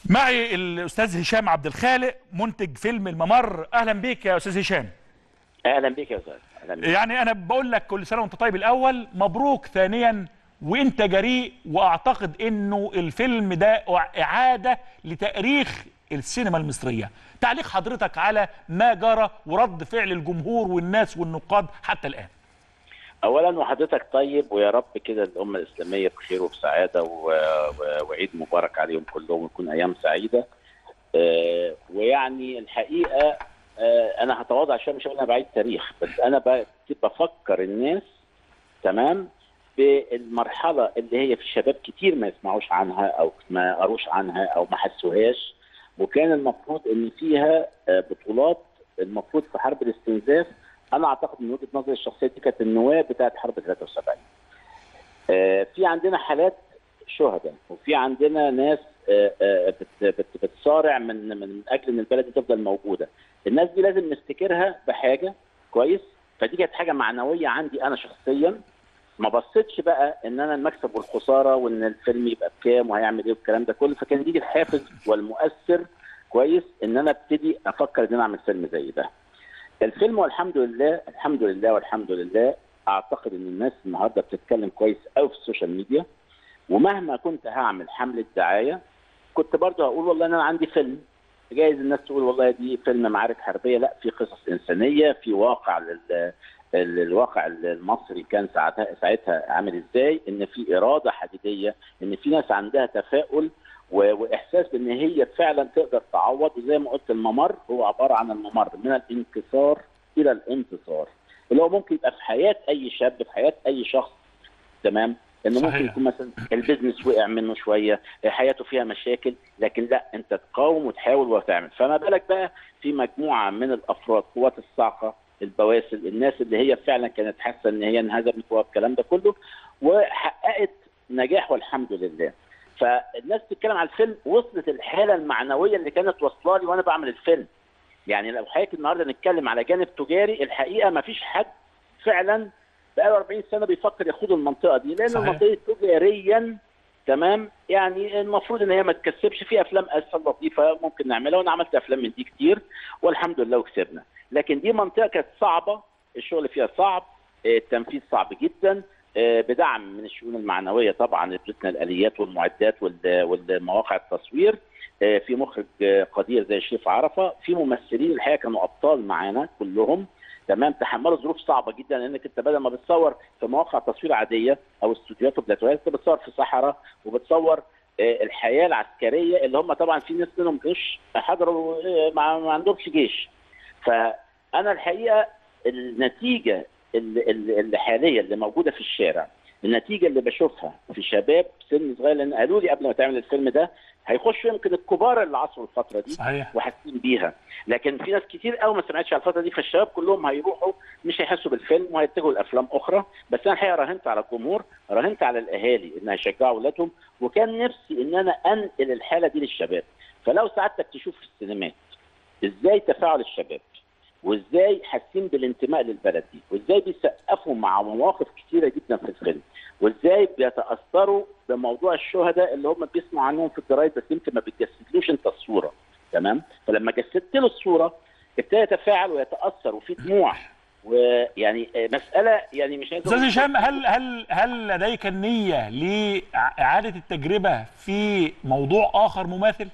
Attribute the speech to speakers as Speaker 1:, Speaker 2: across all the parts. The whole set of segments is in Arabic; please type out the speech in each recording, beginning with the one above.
Speaker 1: معي الاستاذ هشام عبد الخالق منتج فيلم الممر. اهلا بيك يا استاذ هشام.
Speaker 2: اهلا بك يا استاذ. اهلا بك.
Speaker 1: يعني انا بقول لك كل سنه وانت طيب الاول، مبروك ثانيا، وانت جريء، واعتقد انه الفيلم ده اعاده لتاريخ السينما المصريه. تعليق حضرتك على ما جرى ورد فعل الجمهور والناس والنقاد حتى الان.
Speaker 2: اولا وحضرتك طيب، ويا رب كده الامه الاسلاميه بخير وبسعاده وعيد مبارك عليهم كلهم ويكون ايام سعيده. ويعني الحقيقه انا هتواضع شويه، مش انا بعيد تاريخ، بس انا بفكر الناس تمام بالمرحله اللي هي في شباب كتير ما يسمعوش عنها او ما قروش عنها او ما حسوهاش، وكان المفروض ان فيها بطولات. المفروض في حرب الاستنزاف، انا اعتقد من وجهه نظري الشخصيه دي كانت النواه بتاعت حرب 73. في عندنا حالات شهداء، وفي عندنا ناس بتصارع من اجل ان البلد دي تفضل موجوده. الناس دي لازم نفتكرها بحاجه كويس. فدي كانت حاجه معنويه عندي انا شخصيا. ما بصيتش بقى ان انا المكسب والخساره وان الفيلم يبقى بكام وهيعمل ايه والكلام ده كله، فكان دي الحافز والمؤثر كويس ان انا ابتدي افكر ان انا اعمل فيلم زي ده. الفيلم والحمد لله الحمد لله والحمد لله، اعتقد ان الناس النهارده بتتكلم كويس قوي في السوشيال ميديا. ومهما كنت هعمل حمله دعايه كنت برضه هقول والله ان انا عندي فيلم. جايز الناس تقول والله دي فيلم معارك حربيه، لا، في قصص انسانيه، في واقع الواقع المصري كان ساعتها عامل ازاي، ان في اراده حديديه، ان في ناس عندها تفاؤل واحساس ان هي فعلا تقدر تعوض. وزي ما قلت الممر هو عباره عن الممر من الانكسار الى الانتصار، اللي هو ممكن يبقى في حياه اي شاب، في حياه اي شخص. تمام. انه
Speaker 1: صحيح.
Speaker 2: ممكن يكون مثلا البيزنس وقع منه شويه، حياته فيها مشاكل، لكن لا، انت تقاوم وتحاول وتعمل. فما بالك بقى في مجموعه من الافراد، قوات الصاعقه، البواسل، الناس اللي هي فعلا كانت حاسه ان هي انهزمت والكلام ده كله، وحققت نجاح والحمد لله. فالناس بتتكلم على الفيلم، وصلت الحاله المعنويه اللي كانت واصله لي وانا بعمل الفيلم. يعني لو حضرتك النهارده نتكلم على جانب تجاري، الحقيقه ما فيش حد فعلا بقاله 40 سنه بيفكر ياخد المنطقه دي، لان
Speaker 1: صحيح.
Speaker 2: المنطقه تجاريا تمام، يعني المفروض ان هي ما تكسبش. في افلام اسهل لطيفه ممكن نعملها، وانا عملت افلام من دي كتير والحمد لله وكسبنا. لكن دي منطقه كانت صعبه، الشغل فيها صعب، التنفيذ صعب جدا، بدعم من الشؤون المعنويه طبعا، ادتنا الاليات والمعدات والمواقع التصوير، في مخرج قدير زي الشريف عرفه، في ممثلين الحقيقه كانوا ابطال معانا كلهم. تمام. تحملوا ظروف صعبه جدا، لانك انت بدل ما بتصور في مواقع تصوير عاديه او استوديوهات وبلاتوهات، انت بتصور في صحراء وبتصور الحياه العسكريه، اللي هم طبعا في ناس منهم مش حضروا، ما عندهمش جيش. فانا الحقيقه النتيجه اللي حاليا اللي موجوده في الشارع، النتيجه اللي بشوفها في شباب سن صغير، لان قالوا لي قبل ما تعمل الفيلم ده هيخشوا يمكن الكبار اللي عصروا الفتره دي
Speaker 1: صحيح.
Speaker 2: وحاسين بيها، لكن في ناس كتير قوي ما سمعتش على الفتره دي. فالشباب كلهم هيروحوا مش هيحسوا بالفيلم وهيتجهوا لافلام اخرى. بس انا الحقيقه راهنت على الجمهور، راهنت على الاهالي ان هيشجعوا اولادهم، وكان نفسي ان انا انقل الحاله دي للشباب. فلو سعادتك تشوف في السينمات ازاي تفاعل الشباب، وازاي حاسين بالانتماء للبلد دي، وازاي بيسقفوا مع مواقف كتيره جدا في الفيلم، وازاي بيتاثروا بموضوع الشهداء اللي هم بيسمعوا عنهم في الجرايد بس يمكن ما بتجسدلوش انت الصوره. تمام. فلما جسدت له الصوره ابتدى يتفاعل ويتاثر وفي دموع، ويعني مساله يعني مش عايز
Speaker 1: استاذ هشام، هل لديك النيه لاعاده التجربه في موضوع اخر مماثل؟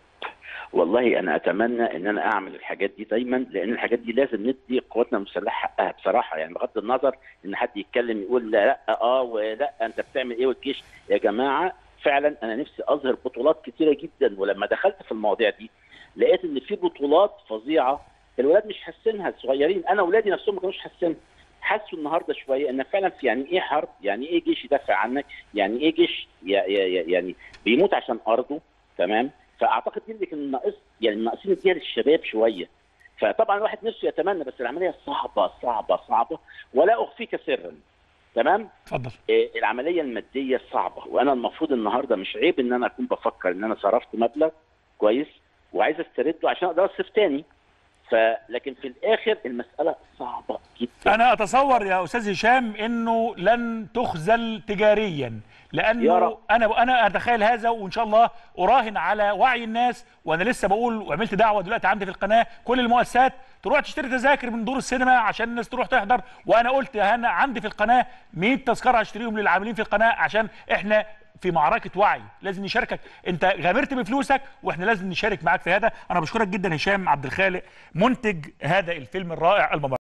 Speaker 2: والله انا اتمنى ان انا اعمل الحاجات دي دايما، لان الحاجات دي لازم ندي قواتنا المسلحه حقها بصراحه. يعني بغض النظر ان حد يتكلم يقول لا ولا انت بتعمل ايه والجيش، يا جماعه فعلا انا نفسي اظهر بطولات كتيره جدا. ولما دخلت في المواضيع دي لقيت ان في بطولات فظيعه الولاد مش حاسينها، الصغيرين. انا اولادي نفسهم ما كانوش حاسينها، حسوا النهارده شويه ان فعلا في يعني ايه حرب، يعني ايه جيش يدافع عنك، يعني ايه جيش يعني بيموت عشان ارضه. تمام. فاعتقد دي اللي كان ناقص، يعني ناقصين نديها للشباب شويه. فطبعا الواحد نفسه يتمنى، بس العمليه صعبه صعبه صعبه، ولا اخفيك سرا. تمام.
Speaker 1: اتفضل.
Speaker 2: العمليه الماديه صعبه، وانا المفروض النهارده مش عيب ان انا اكون بفكر ان انا صرفت مبلغ كويس وعايز استرده عشان اقدر اصرف تاني. لكن في الاخر المساله صعبه جدا.
Speaker 1: انا اتصور يا استاذ هشام انه لن تخذل تجاريا، لانه انا اتخيل هذا، وان شاء الله اراهن على وعي الناس. وانا لسه بقول وعملت دعوه دلوقتي عندي في القناه كل المؤسسات تروح تشتري تذاكر من دور السينما عشان الناس تروح تحضر. وانا قلت انا عندي في القناه 100 تذكره هشتريهم للعاملين في القناه، عشان احنا في معركه وعي لازم نشاركك. انت غامرت بفلوسك واحنا لازم نشارك معاك في هذا. انا بشكرك جدا هشام عبد الخالق منتج هذا الفيلم الرائع الممر.